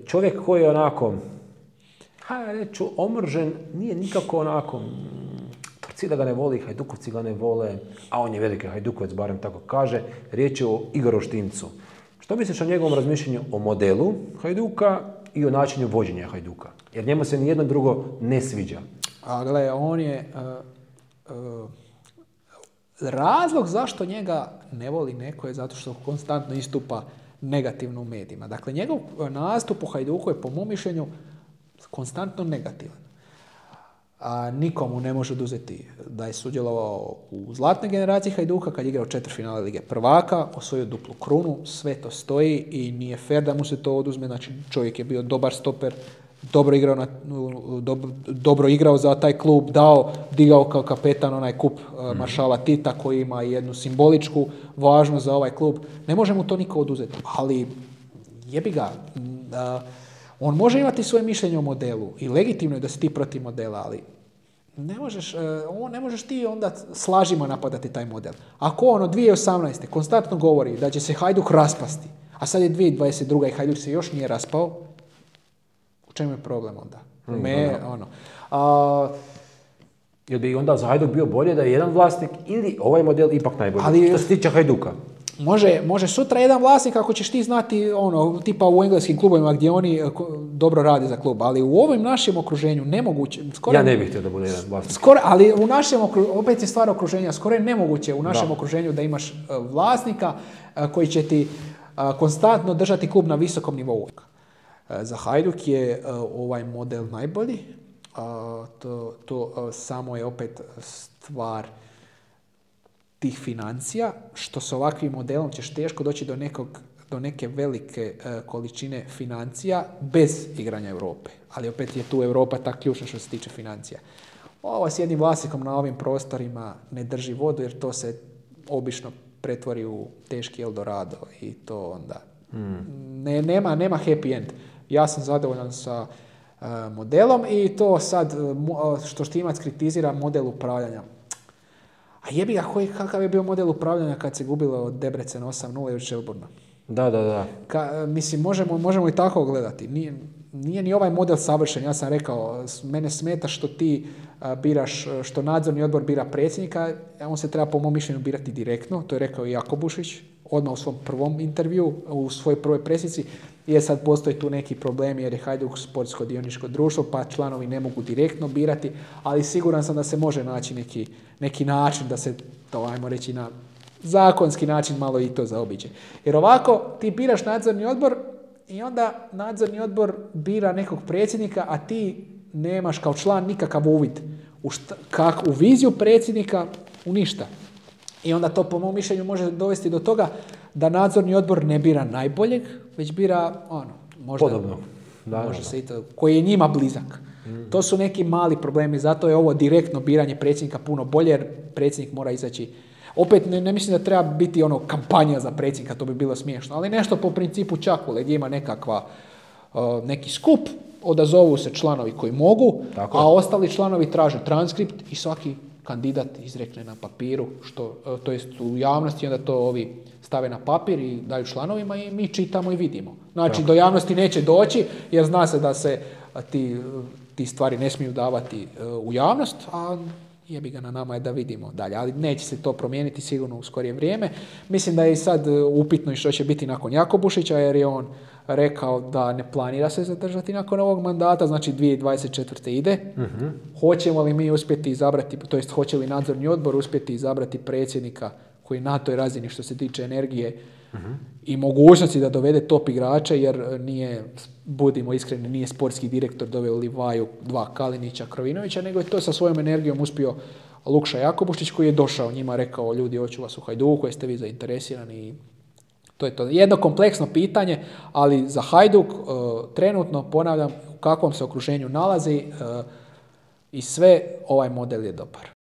čovjek koji je onako, reću, omržen, nije nikako onako, Torcida ga ne voli, Hajdukovci ga ne vole, a on je veliki Hajdukovac, barem tako kaže, riječ je o Igoru Štimcu. Što misliš o njegovom razmišljanju o modelu Hajduka i o načinu vođenja Hajduka? Jer njemu se nijedno drugo ne sviđa. A gle, on je... razlog zašto njega ne voli neko je zato što konstantno istupa negativno u medijima. Dakle, njegov nastup u Hajduku je po mom mišljenju konstantno negativan. A nikomu ne može oduzeti da je sudjelovao u zlatnoj generaciji Hajduka kad je igrao 4 finale Lige prvaka, osvojio duplu krunu, sve to stoji i nije fair da mu se to oduzme. Znači, čovjek je bio dobar stoper, dobro igrao za taj klub, digao kao kapetan onaj kup maršala Tita koji ima jednu simboličku važnost za ovaj klub. Ne može mu to niko oduzeti, ali jebi ga. On može imati svoje mišljenje o modelu i legitimno je da si ti protiv modela, ali ne možeš ti onda s lažima napadati taj model. Ako on od 2018. konstantno govori da će se Hajduk raspasti, a sad je 2022. i Hajduk se još nije raspao, u čemu je problem onda? Jel bi onda za Hajduk bio bolje da je jedan vlasnik ili ovaj model ipak najbolji? Što se tiče Hajduka. Može sutra jedan vlasnik ako ćeš ti znati tipa u engleskim klubovima gdje oni dobro rade za klub, ali u ovom našem okruženju nemoguće. Ja ne bih htio da bude jedan vlasnik. Ali u našem opet je stvar okruženja, skoro je nemoguće u našem okruženju da imaš vlasnika koji će ti konstantno držati klub na visokom nivou. Za Hajduk je ovaj model najbolji, to samo je opet stvar tih financija, što s ovakvim modelom ćeš teško doći do neke velike količine financija bez igranja Europe. Ali opet je tu Europa ta ključna što se tiče financija. Ovo s jednim vlasnikom na ovim prostorima ne drži vodu jer to se obično pretvori u teški Eldorado i to onda nema happy end. Ja sam zadovoljan sa modelom i to sad što Štimac kritizira model upravljanja. A jebi ga, kakav je bio model upravljanja kad se gubilo od Debrecena 8-0 i od Shelbourna? Da. Mislim, možemo i tako gledati. Nije ni ovaj model savršen. Ja sam rekao, mene smeta što ti biraš, što nadzorni odbor bira predsjednika, on se treba po mom mišljenju birati direktno, to je rekao i Jakobušić, odmah u svom prvom intervju, u svojoj prvoj presici, jer sad postoji tu neki problem jer je Hajduk sportsko dioničko društvo, pa članovi ne mogu direktno birati, ali siguran sam da se može naći neki način da se to, ajmo reći, na zakonski način malo i to zaobiđe. Jer ovako ti biraš nadzorni odbor i onda nadzorni odbor bira nekog predsjednika, a ti nemaš kao član nikakav uvid u viziju predsjednika, u ništa. I onda to po mom mišljenju može dovesti do toga da nadzorni odbor ne bira najboljeg, već bira možda podobno. Se i to, koji je njima blizak. To su neki mali problemi, zato je ovo direktno biranje predsjednika puno bolje, jer predsjednik mora izaći. Opet ne mislim da treba biti kampanja za predsjednika, to bi bilo smiješno, ali nešto po principu Čakule gdje ima neki skup, odazovu se članovi koji mogu, a ostali članovi traže transkript i svaki kandidat izrekne na papiru, to jest u javnosti, onda to ovi stave na papir i daju članovima i mi čitamo i vidimo. Znači, do javnosti neće doći, jer zna se da se ti stvari ne smiju davati u javnost, a jebi ga, na nama je da vidimo dalje. Ali neće se to promijeniti sigurno u skorije vrijeme. Mislim da je i sad upitno i što će biti nakon Jakobušića, jer je on rekao da ne planira se zadržati nakon ovog mandata, znači 2024. ide. Hoćemo li mi uspjeti izabrati, to jest hoće li nadzorni odbor uspjeti izabrati predsjednika koji na toj razini što se tiče energije i mogućnosti da dovede top igrače, jer budimo iskreni, nije sportski direktor doveo Livaju, 2 Kalinića, Krovinovića, nego je to sa svojom energijom uspio Lukša Jakobušić koji je došao njima, rekao, ljudi, hoću vas u Hajduku, jeste vi zainteresirani i to je to. Jedno kompleksno pitanje, ali za Hajduk trenutno, ponavljam, u kakvom se okruženju nalazi i sve, ovaj model je dobar.